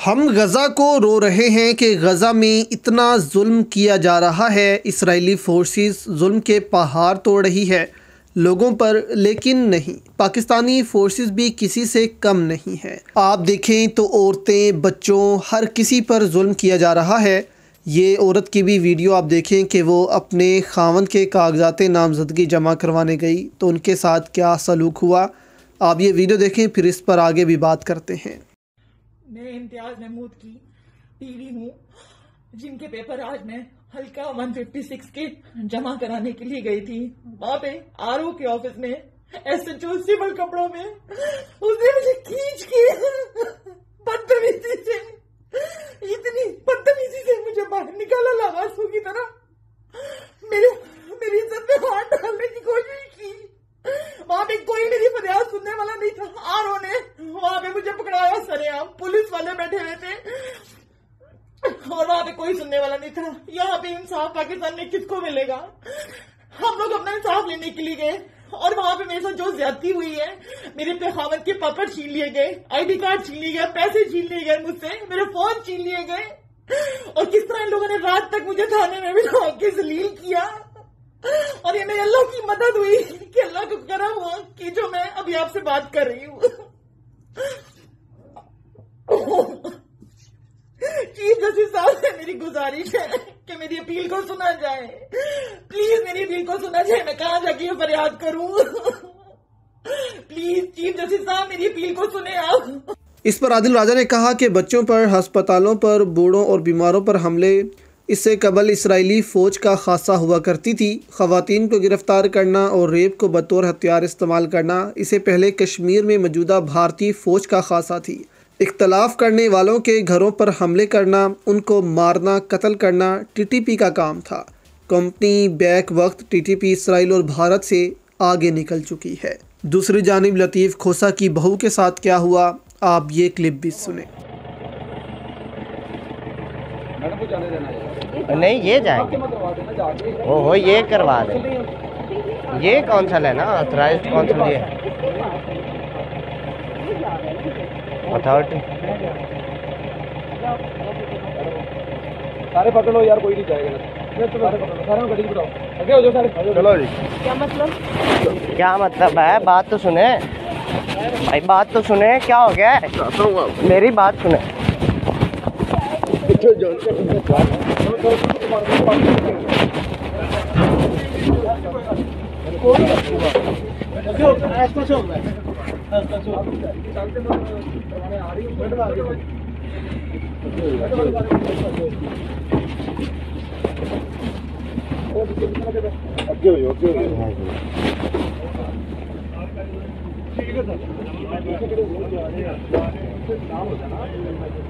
हम गज़ा को रो रहे हैं कि गज़ा में इतना जुल्म किया जा रहा है। इजरायली फोर्सेस जुल्म के पहाड़ तोड़ रही है लोगों पर, लेकिन नहीं, पाकिस्तानी फोर्सेस भी किसी से कम नहीं है। आप देखें तो औरतें, बच्चों, हर किसी पर जुल्म किया जा रहा है। ये औरत की भी वीडियो आप देखें कि वो अपने खावंद के कागजात नामजदगी जमा करवाने गई तो उनके साथ क्या सलूक हुआ। आप ये वीडियो देखें, फिर इस पर आगे भी बात करते हैं। मैं इम्तियाज महमूद की बीवी हूँ, जिनके पेपर आज मैं हल्का 156 के जमा कराने के लिए गई थी। वहां पे आरओ के ऑफिस में एसएचओ सिविल कपड़ों में उसने मुझे खींच के बदतमीजी से, इतनी बदतमीजी से मुझे बाहर निकाला लावासों की तरह। मेरी इज्जत में हाथ डालने की कोशिश की। वहां पे कोई मेरी फरियाद सुनने वाला नहीं था। आरओ ने वहां पे मुझे पकड़ाया सरेआम, पुलिस वाले बैठे हुए थे और वहां पे कोई सुनने वाला नहीं था। यहाँ पे इंसाफ पाकिस्तान में किसको मिलेगा? हम लोग अपना इंसाफ लेने के लिए गए और वहां पे मेरे साथ जो ज्यादती हुई है, मेरे पे खावत के पेपर छीन लिए गए, आईडी कार्ड छीन लिए गए, पैसे छीन लिए गए मुझसे, मेरे फोन छीन लिए गए और किस तरह इन लोगों ने रात तक मुझे थाने में बिठा के जलील किया। और ये मेरे अल्लाह की मदद हुई कि अल्लाह को करम हुआ कि जो मैं अभी आपसे बात कर रही हूँ। चीफ जस्टिस साहब से मेरी गुजारिश है कि मेरी अपील को सुना जाए। प्लीज मेरी अपील को सुना जाए। मैं कहाँ जाके ये फरियाद करूं? प्लीज चीफ जस्टिस साहब मेरी अपील को सुने आप। इस पर आदिल राजा ने कहा कि बच्चों पर, अस्पतालों पर, बूढ़ों और बीमारों पर हमले इससे कबल इसराइली फ़ौज का खासा हुआ करती थी। ख़वातीन को गिरफ़्तार करना और रेप को बतौर हथियार इस्तेमाल करना इससे पहले कश्मीर में मौजूदा भारतीय फ़ौज का खासा थी। इख्तलाफ करने वालों के घरों पर हमले करना, उनको मारना, कत्ल करना टीटीपी का काम था। कंपनी बैक वक्त टीटीपी इसराइल और भारत से आगे निकल चुकी है। दूसरी जानिब लतीफ़ खोसा की बहू के साथ क्या हुआ, आप ये क्लिप भी सुने। नहीं, ये जाएंगे, ओहो ये करवा दें। ये कौंसल है ना, ऑथराइज्ड कौंसल ये अथॉरिटी। सारे पकड़ लो यार, कोई नहीं जाएगा। सारे गाड़ी बिठाओ, आगे हो जाओ सारे। चलो जी। क्या मतलब है? बात तो सुने भाई, बात तो सुने। क्या हो गया है? मेरी बात सुने। ठीक है सर।